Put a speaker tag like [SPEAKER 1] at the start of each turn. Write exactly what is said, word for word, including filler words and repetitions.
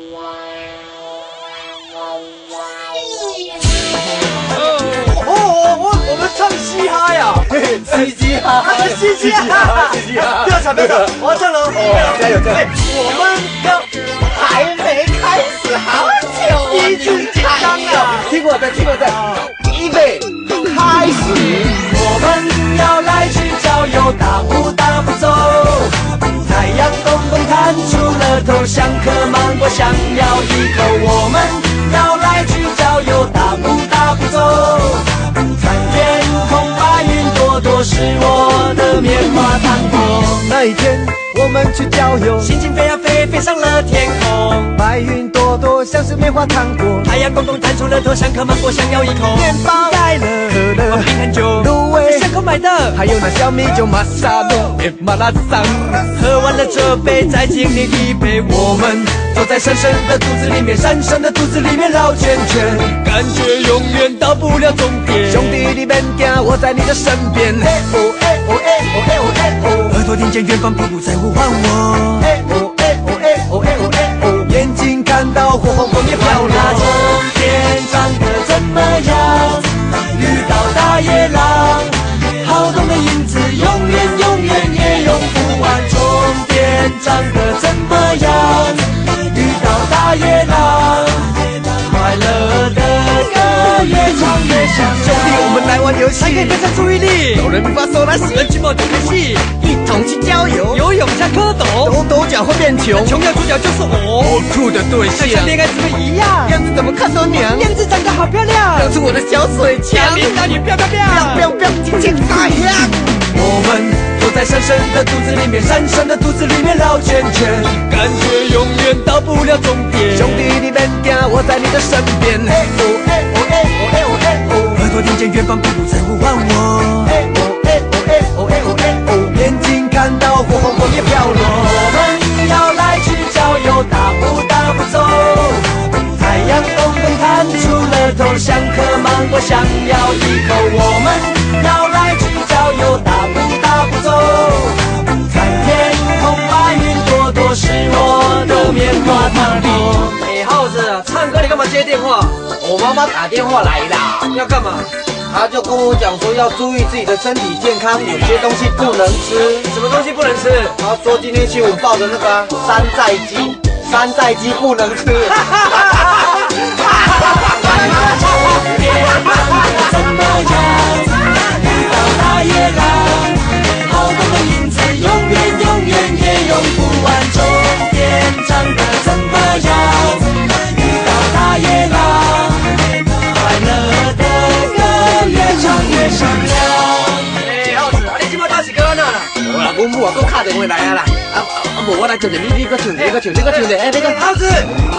[SPEAKER 1] 我们唱嘻哈呀，
[SPEAKER 2] 嘻嘻哈哈，
[SPEAKER 1] 嘻嘻哈，嘻嘻哈，不要吵，不要吵，我要唱了，加油加油！我们要还没开始，好久，一直紧张啊！
[SPEAKER 2] 听我的，听我的，预备，开始！
[SPEAKER 1] 我们要来去郊游，大步大步走，太阳公公探出了头，像颗芒果想要一口。我们要来去郊游，大步大步走。看天空，白云朵朵是我的棉花糖果。
[SPEAKER 2] 那一天我们去郊游，
[SPEAKER 1] 心情飞呀飞，飞上了天空。
[SPEAKER 2] 白云朵朵像是棉花糖果，
[SPEAKER 1] 太阳公公探出了头，像颗芒果想要一口。
[SPEAKER 2] 面包
[SPEAKER 1] 盖了，
[SPEAKER 2] 可乐
[SPEAKER 1] 冰很久，
[SPEAKER 2] 芦苇
[SPEAKER 1] 巷口买的，
[SPEAKER 2] 还有那小米酒玛莎诺马拉桑。
[SPEAKER 1] 喝完了这杯，再敬你一杯。我们走在深深的肚子里面，深深的肚子里面绕圈圈，感觉永远到不了终点。
[SPEAKER 2] 兄弟你别惊，我在你的身边。
[SPEAKER 1] 哎哦哎哦哎哦哎哦哎哦，耳朵听见远方瀑布在呼唤我。哎哦哎哦哎哦哎哦哎哦，
[SPEAKER 2] 眼睛看到火红枫叶飘落。
[SPEAKER 1] 冬天长得怎么样？遇到大野狼，好动的影子永远永远也用不完。冬天长得怎么样？遇到大野狼，快乐的歌越唱越响亮。
[SPEAKER 2] 兄弟，我们来玩游戏，
[SPEAKER 1] 才可以分散注意力。
[SPEAKER 2] 哆来咪发嗦拉西，
[SPEAKER 1] 人群某就开戏，
[SPEAKER 2] 一同去郊游，
[SPEAKER 1] 游泳加蝌蚪，
[SPEAKER 2] 抖抖脚会变穷，
[SPEAKER 1] 穷的主角就是我。
[SPEAKER 2] 我酷的对象，
[SPEAKER 1] 像恋爱滋味一样，
[SPEAKER 2] 样子怎么看都娘，
[SPEAKER 1] 样子长得好漂亮，
[SPEAKER 2] 亮出我的小水枪，
[SPEAKER 1] 领导你漂漂亮，
[SPEAKER 2] 彪彪彪，金金太阳。
[SPEAKER 1] 我们坐在深深的肚子里面，深深的肚子里面绕圈圈，感觉永远到不了终点。
[SPEAKER 2] 兄弟你别惊，我在你的身边。
[SPEAKER 1] 哎哦哎哦哎哦哎哦哎哦，耳朵听见远方瀑布在呼唤我。哎哦哎哦哎哦哎哦哎哦，
[SPEAKER 2] 眼睛看到火红枫叶飘落。
[SPEAKER 1] 我们要来去郊游，大步大步走，太阳公公探出了头，像颗芒果想要一口。我们要来去郊游，大步大步走，看天空，白云朵朵是我的棉花糖果。
[SPEAKER 3] 哎，耗子，唱歌你干嘛接电话？我妈妈打电话来啦，
[SPEAKER 1] 要干嘛？
[SPEAKER 3] 她就跟我讲说要注意自己的身体健康，有些东西不能吃。
[SPEAKER 1] 什么东西不能吃？
[SPEAKER 3] 她说今天新闻报的那个啊山寨鸡，山寨鸡不能吃。
[SPEAKER 1] 怎么样？遇到大野狼，好动的影子永远永远也用不完。终点长得怎么样？遇到大野狼，快乐的歌越唱越响亮。
[SPEAKER 3] 哎，耗子，你今麦到是搁哪啦？我啦，阮母啊，搁打电话来啊啦。啊啊，无我来唱者，你你搁唱，你搁唱，你搁唱者，哎，你搁。
[SPEAKER 1] 耗子，